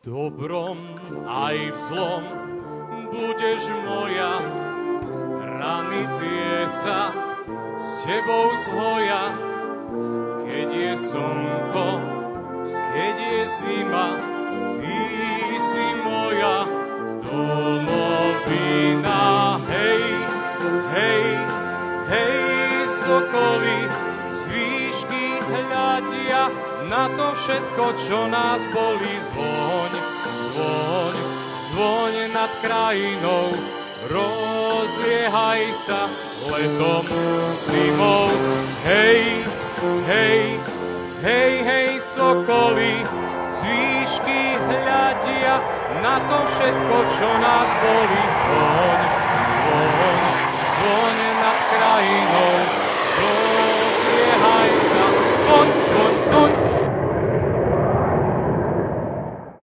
dobrom aj v zlom budeš moja, rany tie sa s tebou zhoja. Keď je slnko, keď je zima, ty si moja domovina. Hej, hej, hej, sokoly z výšky hľadia na to všetko, čo nás bolí. Zvoň, zvoň, zvoň nad krajinou, rozliehaj sa letom, zimou. Hej, hej, hej, hej, sokoly z výšky hľadia na to všetko, čo nás bolí. Zvoň, zvoň, zvoň nad krajinou, rozliehaj sa, zvoň, zvoň